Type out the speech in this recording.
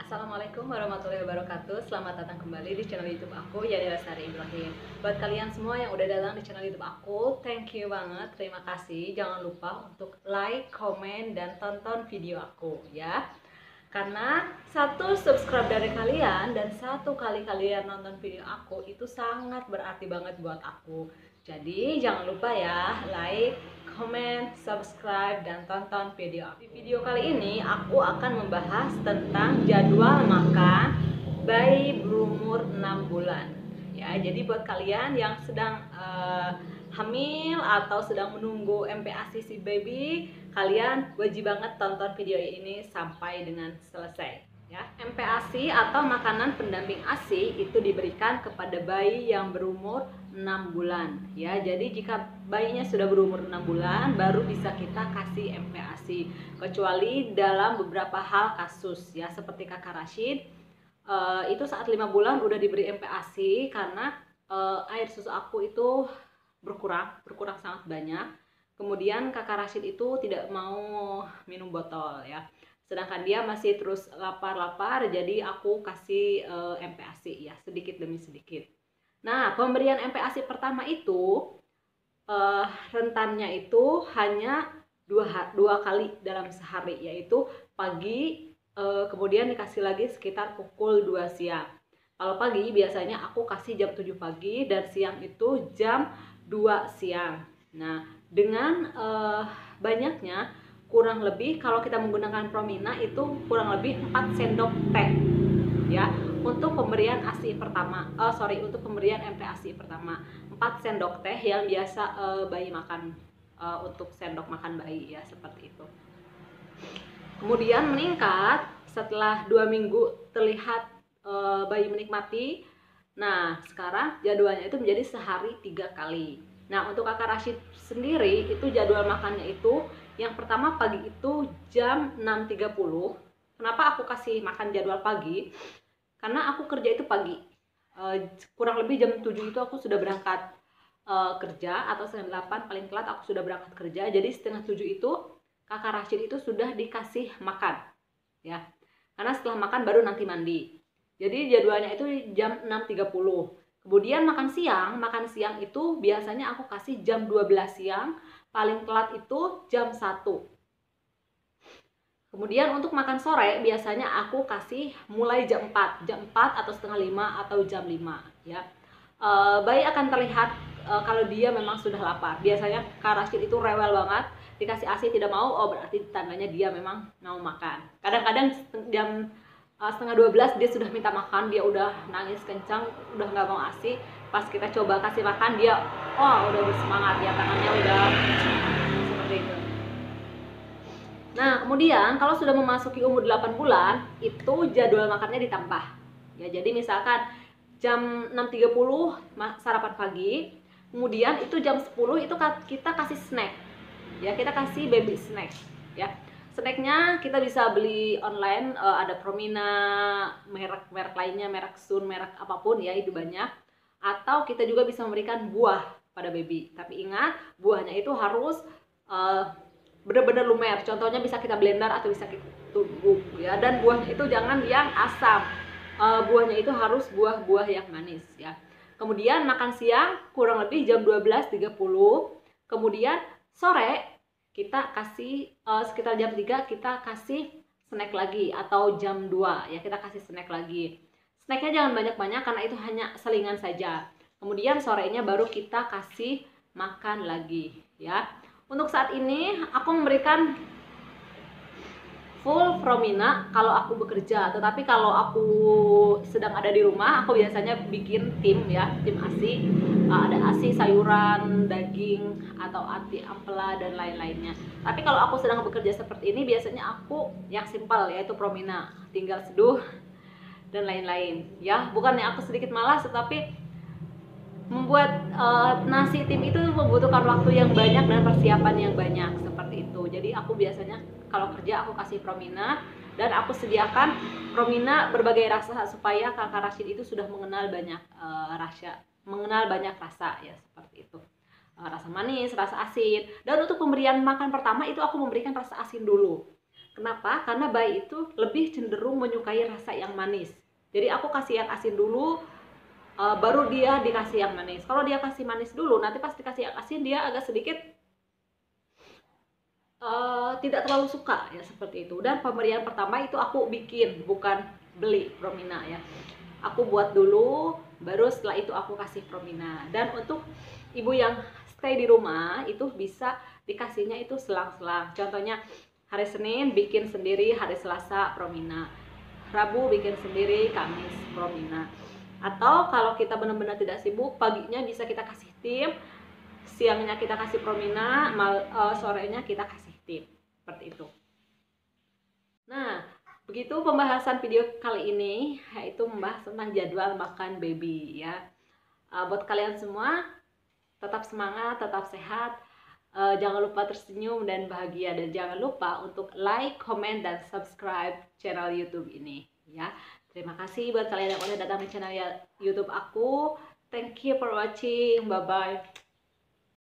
Assalamualaikum warahmatullahi wabarakatuh. Selamat datang kembali di channel YouTube aku, Yani Lestari Ibrahim. Buat kalian semua yang udah datang di channel YouTube aku, thank you banget, terima kasih. Jangan lupa untuk like, komen, dan tonton video aku ya. Karena satu subscribe dari kalian dan satu kali kalian nonton video aku itu sangat berarti banget buat aku. Jadi jangan lupa ya, like, comment, subscribe, dan tonton video aku. Di video kali ini aku akan membahas tentang jadwal makan bayi berumur 6 bulan. Ya, jadi buat kalian yang sedang hamil atau sedang menunggu MPASI si baby, kalian wajib banget tonton video ini sampai dengan selesai. Ya, MPASI atau makanan pendamping ASI itu diberikan kepada bayi yang berumur 6 bulan. Ya, jadi jika bayinya sudah berumur 6 bulan baru bisa kita kasih MPASI. Kecuali dalam beberapa hal kasus ya, seperti Kakak Rashid itu saat 5 bulan udah diberi MPASI karena air susu aku itu berkurang sangat banyak. Kemudian Kakak Rashid itu tidak mau minum botol ya. Sedangkan dia masih terus lapar-lapar, jadi aku kasih MPASI ya, sedikit demi sedikit. Nah, pemberian MPASI pertama itu rentannya itu hanya dua kali dalam sehari, yaitu pagi, kemudian dikasih lagi sekitar pukul 2 siang. Kalau pagi biasanya aku kasih jam 7 pagi dan siang itu jam 2 siang. Nah, dengan banyaknya kurang lebih kalau kita menggunakan Promina itu kurang lebih 4 sendok teh ya untuk pemberian ASI pertama. Untuk pemberian MPASI pertama. 4 sendok teh yang biasa bayi makan untuk sendok makan bayi ya, seperti itu. Kemudian meningkat setelah 2 minggu terlihat bayi menikmati. Nah, sekarang jadwalnya itu menjadi sehari 3 kali. Nah, untuk Kakak Rashid sendiri itu jadwal makannya itu yang pertama pagi itu jam 6.30. Kenapa aku kasih makan jadwal pagi? Karena aku kerja itu pagi. Kurang lebih jam 7 itu aku sudah berangkat kerja, atau setengah 8 paling telat aku sudah berangkat kerja. Jadi setengah 7 itu Kakak Rashid itu sudah dikasih makan. Ya. Karena setelah makan baru nanti mandi. Jadi jadwalnya itu jam 6.30. Kemudian makan siang itu biasanya aku kasih jam 12 siang, paling telat itu jam 1. Kemudian untuk makan sore biasanya aku kasih mulai jam 4 atau setengah 5 atau jam 5 ya. Bayi akan terlihat kalau dia memang sudah lapar. Biasanya Kak Rashid itu rewel banget, dikasih ASI tidak mau, oh berarti tandanya dia memang mau makan. Kadang-kadang jam setengah 12 dia sudah minta makan, dia udah nangis kencang, udah nggak mau ASI. Pas kita coba kasih makan dia, oh udah bersemangat ya, tangannya udah seperti itu. Nah, kemudian kalau sudah memasuki umur 8 bulan, itu jadwal makannya ditambah. Ya, jadi misalkan jam 6.30 sarapan pagi, kemudian itu jam 10 itu kita kasih snack. Ya, kita kasih baby snack, ya. Snacknya kita bisa beli online, ada Promina, merek lainnya, merek Sun, merek apapun ya, itu banyak. Atau kita juga bisa memberikan buah pada baby. Tapi ingat, buahnya itu harus benar-benar lumer. Contohnya bisa kita blender atau bisa kita tumbuk ya. Dan buahnya itu jangan yang asam. Buahnya itu harus buah-buah yang manis ya. Kemudian makan siang kurang lebih jam 12.30. Kemudian sore kita kasih sekitar jam 3 kita kasih snack lagi, atau jam 2 ya kita kasih snack lagi. Snacknya jangan banyak-banyak karena itu hanya selingan saja. Kemudian sorenya baru kita kasih makan lagi ya. Untuk saat ini aku memberikan full Promina kalau aku bekerja, tetapi kalau aku sedang ada di rumah aku biasanya bikin tim ya, tim ASI. Ada ASI sayuran, daging, atau ASI ampela dan lain-lainnya. Tapi kalau aku sedang bekerja seperti ini biasanya aku yang simpel, yaitu Promina, tinggal seduh dan lain-lain ya. Bukannya aku sedikit malas, tetapi membuat nasi tim itu membutuhkan waktu yang banyak dan persiapan yang banyak, seperti itu. Jadi aku biasanya kalau kerja aku kasih Promina, dan aku sediakan Promina berbagai rasa supaya Kakak Rashid itu sudah mengenal banyak rasa ya, seperti itu. Rasa manis, rasa asin. Dan untuk pemberian makan pertama itu aku memberikan rasa asin dulu. Kenapa? Karena bayi itu lebih cenderung menyukai rasa yang manis. Jadi aku kasih yang asin dulu, baru dia dikasih yang manis. Kalau dia kasih manis dulu, nanti pas dikasih yang asin dia agak sedikit tidak terlalu suka ya, seperti itu. Dan pemberian pertama itu aku bikin, bukan beli Promina ya. Aku buat dulu, baru setelah itu aku kasih Promina. Dan untuk ibu yang stay di rumah itu bisa dikasihnya itu selang-selang. Contohnya hari Senin bikin sendiri, hari Selasa Promina, Rabu bikin sendiri, Kamis Promina. Atau kalau kita benar-benar tidak sibuk, paginya bisa kita kasih tim, siangnya kita kasih Promina, sorenya kita kasih tim, seperti itu. Nah, begitu pembahasan video kali ini, yaitu membahas tentang jadwal makan baby ya. Buat kalian semua, tetap semangat, tetap sehat, jangan lupa tersenyum dan bahagia, dan jangan lupa untuk like, comment, dan subscribe channel YouTube ini ya. Terima kasih buat kalian yang udah datang di channel YouTube aku. Thank you for watching. Bye bye.